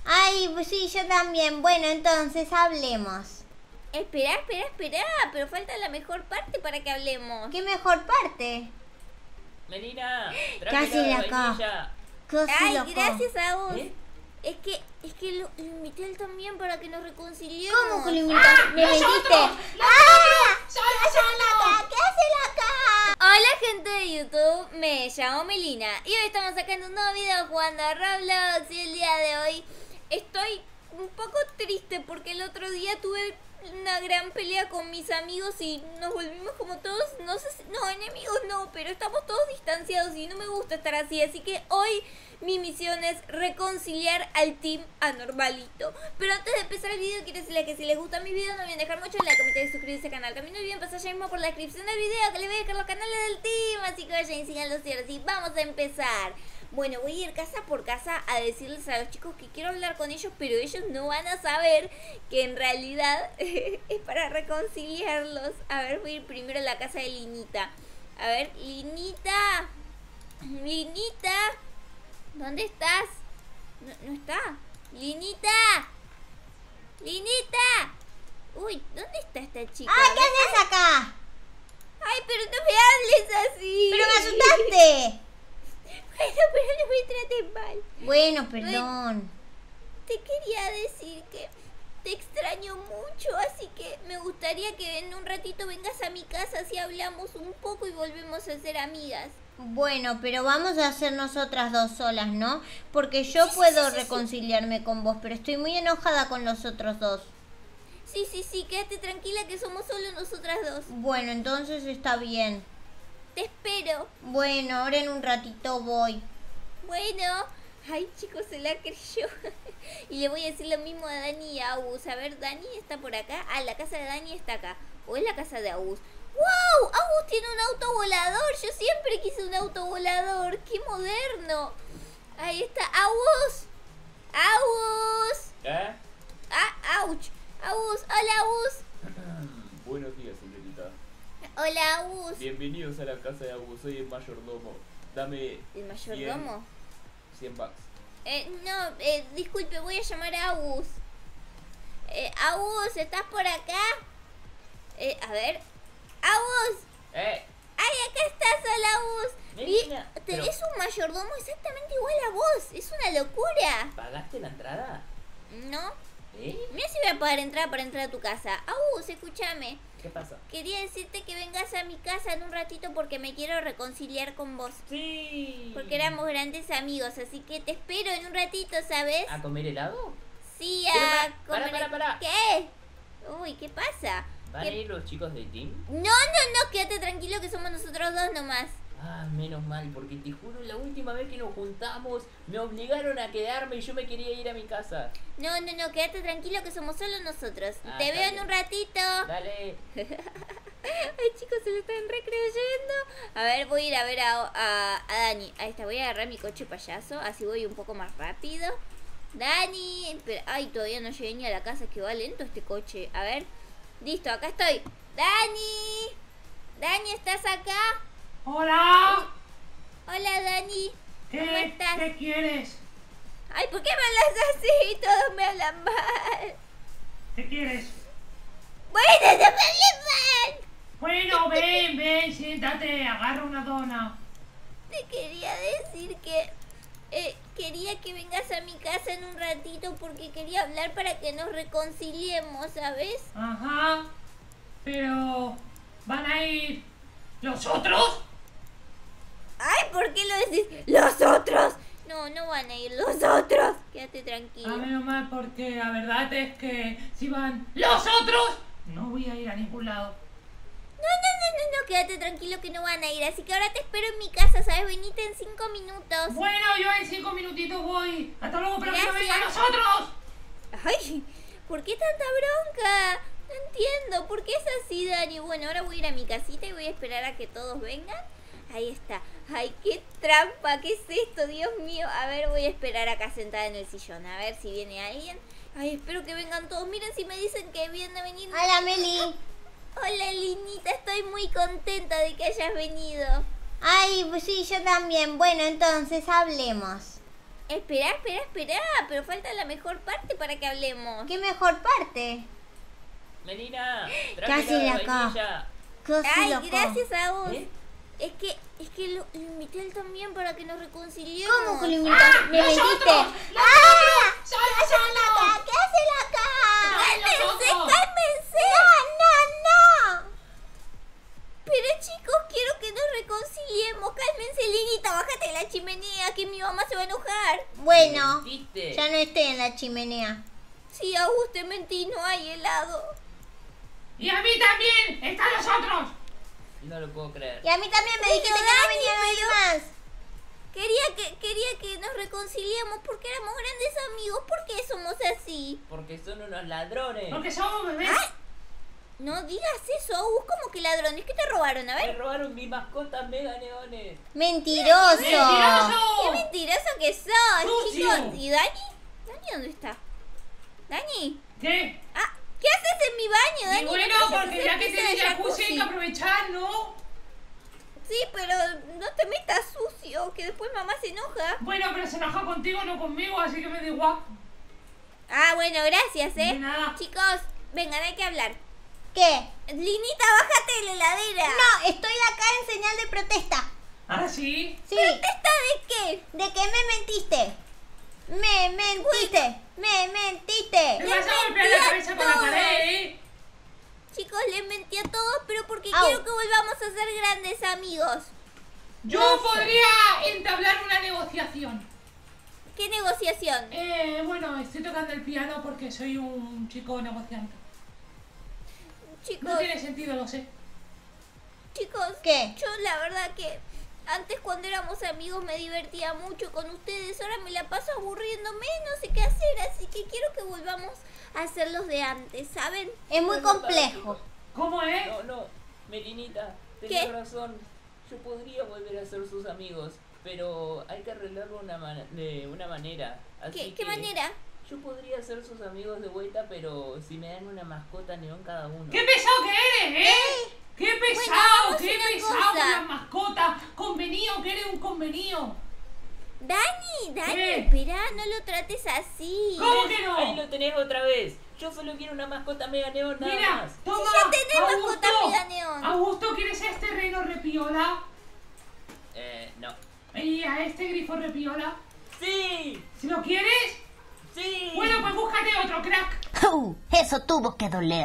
Ay, pues sí, yo también. Bueno, entonces hablemos. Espera, pero falta la mejor parte para que hablemos. ¿Qué mejor parte? Melina, ¿Qué haces acá? vainilla. ¿Qué haces Ay, acá? gracias a vos. ¿Eh? Es que lo invité a él también para que nos reconciliemos. ¿Cómo que lo invitaste? ¿Me mentiste? ¡Ah! ¿Qué hacen acá? Hola gente de YouTube, me llamo Melina y hoy estamos sacando un nuevo video jugando a Roblox y el día de hoy estoy un poco triste porque el otro día tuve una gran pelea con mis amigos y nos volvimos como todos, no sé si, no, enemigos no, pero estamos todos distanciados y no me gusta estar así, así que hoy mi misión es reconciliar al team anormalito. Pero antes de empezar el video quiero decirles que si les gusta mi video no olviden dejar mucho like, comentar y suscribirse al canal. También no olviden pasar ya mismo por la descripción del video que les voy a dejar los canales del team, así que vayan y sigan los cierres y vamos a empezar. Bueno, voy a ir casa por casa a decirles a los chicos que quiero hablar con ellos, pero ellos no van a saber que en realidad es para reconciliarlos. A ver, voy a ir primero a la casa de Linita. A ver, Linita, ¿dónde estás? No está. Linita. Uy, ¿dónde está esta chica? ¡Ay, qué haces acá! Ay, pero no me hables así. ¡Pero me asustaste! Bueno, pero no me trates mal. Bueno, perdón. Te quería decir que te extraño mucho, así que me gustaría que en un ratito vengas a mi casa, así hablamos un poco y volvemos a ser amigas. Bueno, pero vamos a hacer nosotras dos solas, ¿no? Porque yo puedo reconciliarme con vos, pero estoy muy enojada con los otros dos. Sí, quédate tranquila que somos solo nosotras dos. Bueno, entonces está bien. Te espero. Bueno, ahora en un ratito voy. Bueno, ay chicos, se la creyó. Y le voy a decir lo mismo a Dani y a Agus. A ver, Dani está por acá. Ah, la casa de Dani está acá. O es la casa de Agus. ¡Wow! Agus tiene un auto volador. Yo siempre quise un auto volador. ¡Qué moderno! Ahí está. ¡Agus! ¿Eh? ¡Ah! ¡Auch! ¡Agus! ¡Hola, Agus! Buenos días, señorita. Hola, Agus. Bienvenidos a la casa de Agus. Soy el mayordomo. Dame ¿El mayordomo? 100 bucks. Disculpe, voy a llamar a Agus. Agus, ¿estás por acá? A ver. ¡Agus! ¡Ay, acá estás! ¡Hola, Agus! Melina, Tenés un mayordomo exactamente igual a vos. Es una locura. ¿Pagaste la entrada? ¿No? ¿Eh? Mira si voy a poder entrar para entrar a tu casa. Agus, escúchame. ¿Qué pasa? Quería decirte que vengas a mi casa en un ratito porque me quiero reconciliar con vos. Sí. Porque éramos grandes amigos, así que te espero en un ratito, ¿sabes? ¿A comer helado? Sí, Pero a comer. para. ¿Qué? Uy, ¿qué pasa? ¿Van a ir los chicos del team? No, quédate tranquilo que somos nosotros dos nomás. Ah, menos mal, porque te juro, la última vez que nos juntamos me obligaron a quedarme y yo me quería ir a mi casa. No, quédate tranquilo que somos solo nosotros. Ah, Te está veo en bien. un ratito. Dale. Ay, chicos, se lo están recreyendo. A ver, voy a ir a ver a Dani. Ahí está, voy a agarrar mi coche payaso, así voy un poco más rápido. Dani, pero, ay, todavía no llegué ni a la casa, es que va lento este coche. A ver, listo, acá estoy. Dani, ¿estás acá? ¡Hola! Hola, Dani. ¿Cómo estás? ¿Qué quieres? Ay, ¿por qué me hablas así? Todos me hablan mal. ¿Qué quieres? Bueno, no me hables mal. Bueno, ven, siéntate, agarra una dona. Te quería decir que quería que vengas a mi casa en un ratito porque quería hablar para que nos reconciliemos, ¿sabes? Ajá. Pero, ¿van a ir los otros? Ay, ¿por qué lo decís? ¡Los otros! No van a ir los otros. Quédate A tranquilo. menos mal porque la verdad es que si van los otros, no voy a ir a ningún lado. No, quédate tranquilo que no van a ir. Así que ahora te espero en mi casa, ¿sabes? Venite en 5 minutos. Bueno, yo en 5 minutitos voy. Hasta luego, pero que no Gracias. vengan los otros. Ay, ¿por qué tanta bronca? No entiendo, ¿por qué es así, Dani? Bueno, ahora voy a ir a mi casita y voy a esperar a que todos vengan. Ahí está. Ay, qué trampa, ¿qué es esto? Dios mío. A ver, voy a esperar acá sentada en el sillón. A ver si viene alguien. Ay, espero que vengan todos. Miren si me dicen que vienen a venir. Hola, Meli. Hola, Linita. Estoy muy contenta de que hayas venido. Ay, pues sí, yo también. Bueno, entonces hablemos. Espera, pero falta la mejor parte para que hablemos. ¿Qué mejor parte? Melina, ¿Qué haces acá? ¿Qué haces Ay, acá? gracias a vos. ¿Eh? Es que lo invité a él también para que nos reconciliemos. ¿Cómo que lo invitaste? ¿Me ¡Nosotros! mentiste? ¡Nosotros! ¡Ah! ¿Qué ¡Solo, hacen solo! acá? ¿Qué hacen acá? ¡Nosotros! ¡Cálmense! ¡No! Pero chicos, quiero que nos reconciliemos. Cálmense, Linita, bájate de la chimenea que mi mamá se va a enojar. Bueno, ¿Viste? ya no estoy en la chimenea. Sí, Agus, te mentí, no hay helado. ¡Y a mí también! ¡Están los otros! No lo puedo creer. Y a mí también me dijiste que no venía nadie más. Quería que nos reconciliemos porque éramos grandes amigos. ¿Por qué somos así? Porque son unos ladrones. Porque somos bebés. Ay, no digas eso, Agus. ¿Cómo que ladrones? ¿Qué te robaron? A Me ver. robaron mi mascota Mega Neones. Mentiroso. ¡Qué ¡Mentiroso! mentiroso que sos, ¡Sucio! chicos! ¿Y Dani? ¿Dani dónde está? ¿Dani? ¿Qué? Ah, ¿qué haces en mi baño, Dani? Y bueno, ¿No querés porque hacer ya que pis tenés en el jacuzzi hay que aprovechar, ¿no? Sí, pero no te metas sucio, que después mamá se enoja. Bueno, pero se enoja contigo, no conmigo, así que me da igual. Ah, bueno, gracias, De nada. Chicos, vengan, hay que hablar. ¿Qué? Linita, bájate de la heladera. No, estoy acá en señal de protesta. ¿Ah, sí? Sí. ¿Protesta de qué? ¿De qué me mentiste? Me mentiste. Me mentiste. Te vas a golpear la cabeza con la todos. pared, ¿eh? Chicos, les mentí a todos, pero porque Au. quiero que volvamos a ser grandes amigos. Yo No sé. podría entablar una negociación. ¿Qué negociación? Bueno, estoy tocando el piano porque soy un chico negociante. Chicos, No tiene sentido, lo sé. chicos, ¿Qué? yo la verdad que antes cuando éramos amigos me divertía mucho con ustedes, ahora me la paso aburriéndome, no sé qué hacer, así que quiero que volvamos a ser los de antes, ¿saben? Es muy complejo. ¿Cómo es? No, Melinita, tenés ¿Qué? razón. Yo podría volver a ser sus amigos, pero hay que arreglarlo de una manera. Así ¿Qué que manera? Yo podría ser sus amigos de vuelta, pero si me dan una mascota neón cada uno. ¡Qué pesado que eres, eh! ¡Qué pesado! hagamos ¡Qué una pesado cosa. con las mascotas! ¡Convenido que eres un convenido! Dani, ¿Qué? espera, no lo trates así. ¿Cómo que no? Ahí lo tenés otra vez. Yo solo quiero una mascota mega neón nada Mira, más. toma, Si ya tenés mascota Augusto. Mega Neón. Augusto, ¿quieres a este reno repiola? No. ¿Y a este grifo repiola? ¡Sí! ¿Si lo quieres? ¡Sí! Bueno, pues búscate otro crack. Eso tuvo que doler.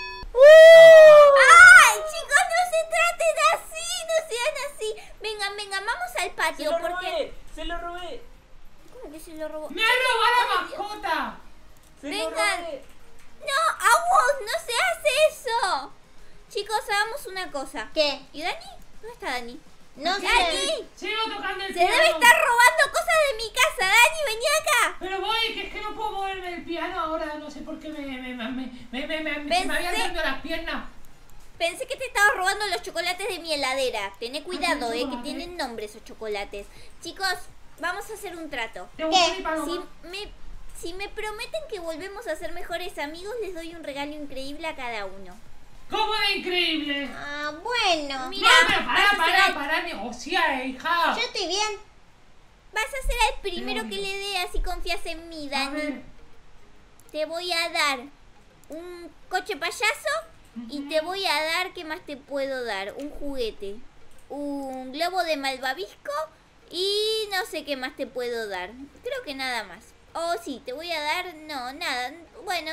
¡Ay, chicos, no se traten así! No sean así. Vengan, vamos al ¡Se patio lo porque... robé! ¡Se lo robé! ¿Cómo que se lo robó? ¡Me ha robado la Ay, Dios. mascota! ¡Se Vengan. lo robé! No, Agus, no se hace eso. Chicos, hagamos una cosa. ¿Qué? ¿Y Dani? ¿Dónde está Dani? No sé. ¡Dani! Sigo tocando el Se piano. debe estar robando cosas de mi casa. Dani, vení acá. Pero voy, que es que no puedo moverme del piano ahora, no sé por qué se me habían Pensé- dormido las piernas. Pensé que te estabas robando los chocolates de mi heladera. Tené cuidado, que chocolate. tienen nombre esos chocolates. Chicos, vamos a hacer un trato. Te gustó ¿Qué? mi paloma. Si me prometen que volvemos a ser mejores amigos, les doy un regalo increíble a cada uno. ¿Cómo de increíble? Ah, bueno. Mira, no, pero vas a ser para, negocia, hija. Yo estoy bien. Vas a ser el primero que le dé, así confías en mí, A Dani. ver, Te voy a dar un coche payaso y te voy a dar, ¿qué más te puedo dar? Un juguete, un globo de malvavisco y no sé qué más te puedo dar. Creo que nada más. Oh, sí, te voy a dar, no, nada. Bueno,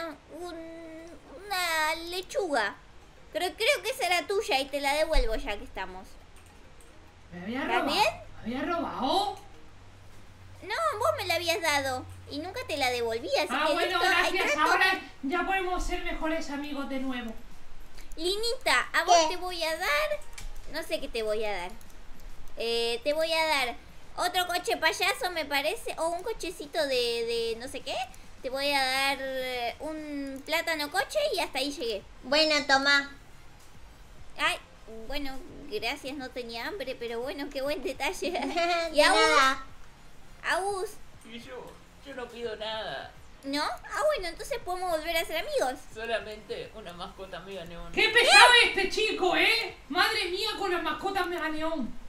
una lechuga. Creo que será tuya y te la devuelvo ya que estamos. ¿me había ¿Está robado? bien? ¿Me había robado? No, vos me la habías dado y nunca te la devolví, así Ah, que bueno, listo, hay gracias. trato. Ahora ya podemos ser mejores amigos de nuevo. Linita, a vos ¿Qué? te voy a dar, no sé qué te voy a dar. Te voy a dar otro coche payaso, me parece, o un cochecito de no sé qué. Te voy a dar un plátano coche y hasta ahí llegué. Bueno, toma. Ay, bueno, gracias, no tenía hambre, pero bueno, qué buen detalle. De Y Agus, nada. Agus, Y yo no pido nada. ¿no? Ah, bueno, entonces podemos volver a ser amigos. Solamente una mascota mega neón. ¡Qué pesado este chico, eh! Madre mía con las mascotas Mega Neón.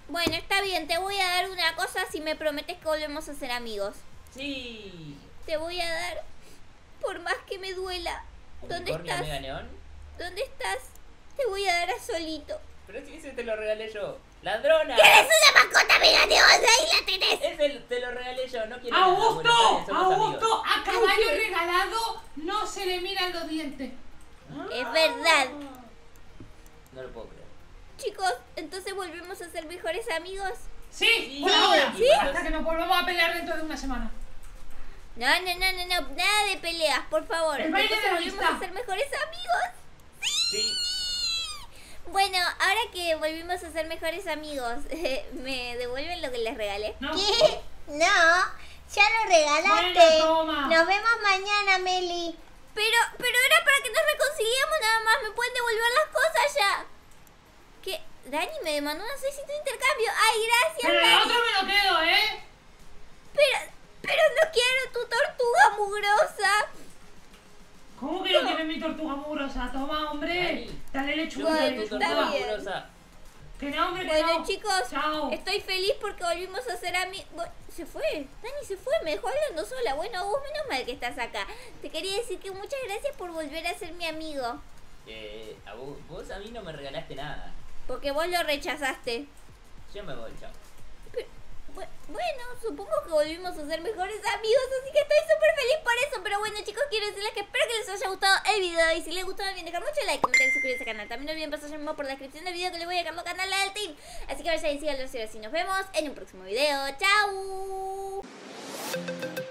Bueno, está bien, te voy a dar una cosa si me prometes que volvemos a ser amigos. Sí. Te voy a dar, por más que me duela. ¿Dónde Unicornio estás? Mega Neón. ¿Dónde estás? Te voy a dar a Solito. Pero si ese te lo regalé yo. ¡Ladrona! ¡Eres una mascota Mega Neón! ¡Ahí la tenés! Ese te lo regalé yo, no quiero nada. Bueno, está ¡Augusto! bien, somos amigos. ¡Augusto! A caballo regalado no se le miran los dientes. Es verdad. No lo puedo creer. Chicos, entonces volvemos a ser mejores amigos. Sí, por Sí. ahora. ¿Sí? Hasta que nos volvamos a pelear dentro de una semana. No, nada de peleas, por favor. El baile Entonces de la volvemos amistad. a ser mejores amigos. Sí. Bueno, ahora que volvimos a ser mejores amigos, ¿me devuelven lo que les regalé? No. ¿Qué? No, ya lo regalaste. Bueno, toma. Nos vemos mañana, Meli. Pero era para que nos reconciliemos nada más. ¿Me pueden devolver las cosas ya? ¿Qué? Dani me demandó una solicitud de intercambio. ¡Ay, gracias, Pero el Dani! otro me lo quedo, ¿eh? Pero no quiero tu tortuga mugrosa. ¿Cómo que no quieres mi tortuga mugrosa? Toma, hombre. Dani. Dale lechuga, Bueno, dale está lechuga. bien. Mugrosa. Que no, hombre, que Bueno, no. chicos, Chao. estoy feliz porque volvimos a ser amigos. Se fue, Dani se fue, me dejó hablando sola. Bueno, vos menos mal que estás acá. Te quería decir que muchas gracias por volver a ser mi amigo. Vos a mí no me regalaste nada. Porque vos lo rechazaste. Yo me voy, chao. Bueno, supongo que volvimos a ser mejores amigos, así que estoy súper feliz por eso. Pero bueno, chicos, quiero decirles que espero que les haya gustado el video. Y si les gustó, no olviden dejar mucho like, comentar y suscribirse al canal. También no olviden pasar mismo por la descripción del video que les voy a dejar los canales del team. Así que vayan y sigan los videos y nos vemos en un próximo video. ¡Chao!